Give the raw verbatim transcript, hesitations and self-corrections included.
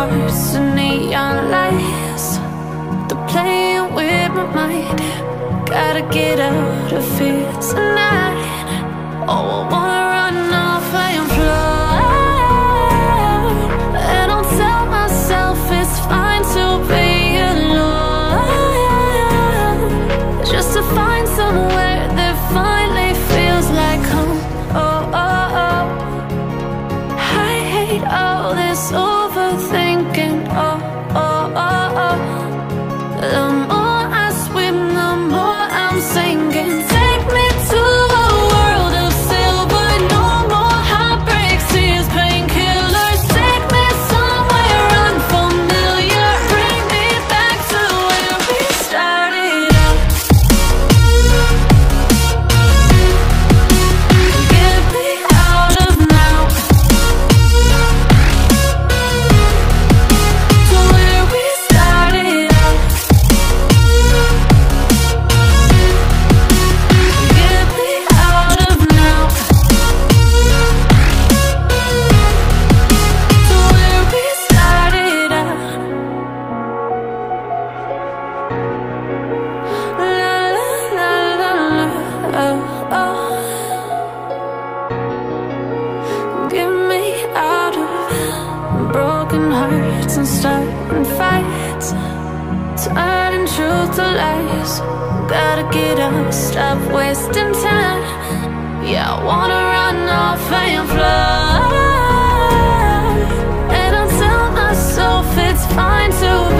hearts and neon lights. They're playing with my mind. Gotta get out of here tonight. Oh, I wanna run off and fly. And I'll tell myself it's fine to be alone, just to find somewhere that finally feels like home. Oh, oh, oh. I hate all this overthinking. Oh, oh, oh, oh. The more I swim, the more I'm sinking. Take me to a world of silver. No more heartbreaks, tears, painkillers. Take me somewhere unfamiliar. Bring me back to where we started out. Get me out of now, to where we started out. Get me out of now, to where we started out. La la la la la, oh, oh. Get me out of broken hearts and starting fights, turning truth to lies. Gotta get up, stop wasting time. Yeah, I wanna run off and fly. And I'll tell myself it's fine to